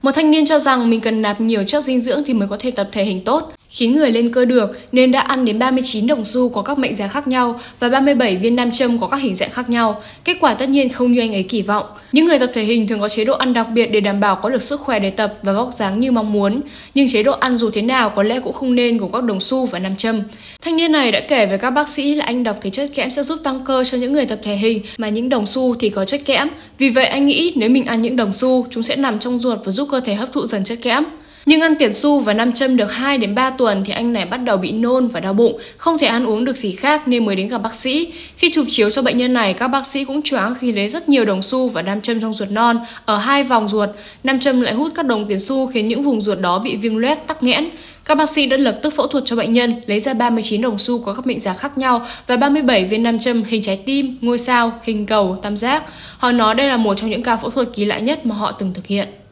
Một thanh niên cho rằng mình cần nạp nhiều chất dinh dưỡng thì mới có thể tập thể hình tốt, khiến người lên cơ được nên đã ăn đến 39 đồng xu có các mệnh giá khác nhau và 37 viên nam châm có các hình dạng khác nhau. Kết quả tất nhiên không như anh ấy kỳ vọng. Những người tập thể hình thường có chế độ ăn đặc biệt để đảm bảo có được sức khỏe để tập và vóc dáng như mong muốn, nhưng chế độ ăn dù thế nào có lẽ cũng không nên gồm các đồng xu và nam châm. Thanh niên này đã kể với các bác sĩ là anh đọc thấy chất kẽm sẽ giúp tăng cơ cho những người tập thể hình, mà những đồng xu thì có chất kẽm. Vì vậy anh nghĩ nếu mình ăn những đồng xu, chúng sẽ nằm trong ruột và giúp cơ thể hấp thụ dần chất kẽm. Nhưng ăn tiền xu và nam châm được 2 đến 3 tuần thì anh này bắt đầu bị nôn và đau bụng, không thể ăn uống được gì khác nên mới đến gặp bác sĩ. Khi chụp chiếu cho bệnh nhân này, các bác sĩ cũng choáng khi lấy rất nhiều đồng xu và nam châm trong ruột non ở 2 vòng ruột. Nam châm lại hút các đồng tiền xu khiến những vùng ruột đó bị viêm loét, tắc nghẽn. Các bác sĩ đã lập tức phẫu thuật cho bệnh nhân, lấy ra 39 đồng xu có các mệnh giá khác nhau và 37 viên nam châm hình trái tim, ngôi sao, hình cầu, tam giác. Họ nói đây là một trong những ca phẫu thuật kỳ lạ nhất mà họ từng thực hiện.